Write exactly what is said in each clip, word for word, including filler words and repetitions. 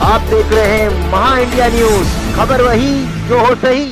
आप देख रहे हैं महा इंडिया न्यूज, खबर वही जो हो सही।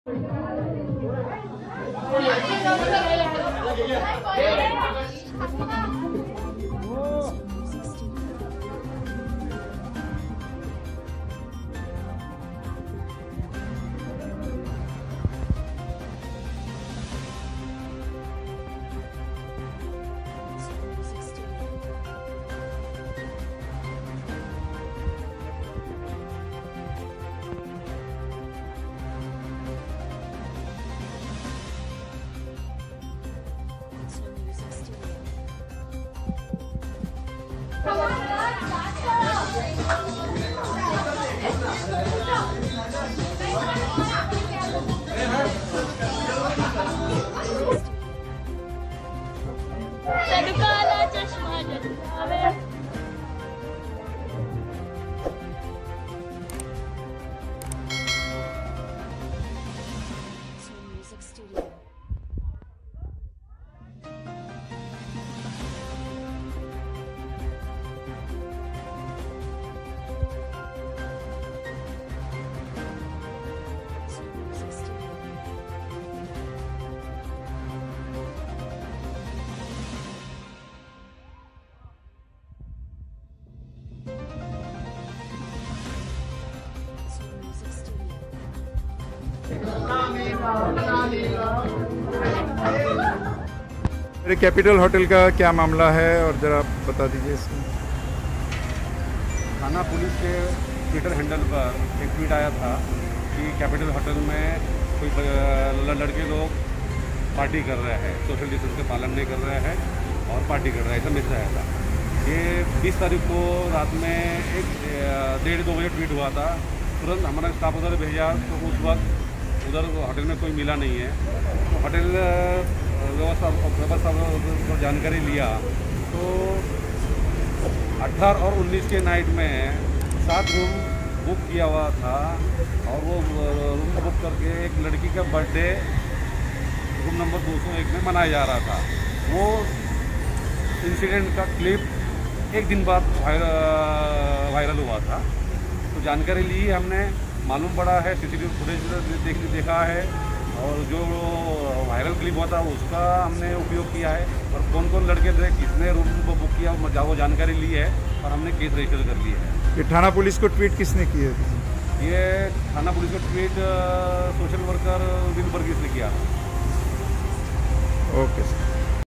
काला चश्मा जलवावे। मेरे कैपिटल होटल का क्या मामला है और ज़रा बता दीजिए इसमें। थाना पुलिस के ट्विटर हैंडल पर एक ट्वीट आया था कि कैपिटल होटल में कोई लड़के लोग पार्टी कर रहे हैं, सोशल डिस्टेंस का पालन नहीं कर रहे हैं और पार्टी कर रहे हैं, ऐसा मैसेज आया था। ये बीस तारीख को रात में एक डेढ़ दो बजे ट्वीट हुआ था। तुरंत हमारा स्टाफ उधर भेजा तो उस वक्त उधर होटल में कोई मिला नहीं है। तो होटल व्यवस्था व्यवस्था को जानकारी लिया तो अठारह और उन्नीस के नाइट में सात रूम बुक किया हुआ था और वो रूम को बुक करके एक लड़की का बर्थडे रूम नंबर दो सौ एक में मनाया जा रहा था। वो इंसिडेंट का क्लिप एक दिन बाद वायरल हुआ था। तो जानकारी ली हमने, मालूम पड़ा है, सीसीटीवी फुटेज देख देखा है और जो वायरल क्लिप हुआ था उसका हमने उपयोग किया है और कौन कौन लड़के थे, किसने रूम को बुक किया वो जानकारी ली है और हमने केस रजिस्टर कर लिया है। ये थाना पुलिस को ट्वीट किसने की है? ये थाना पुलिस को tweet social worker Vin Varghese ने किया। Okay sir.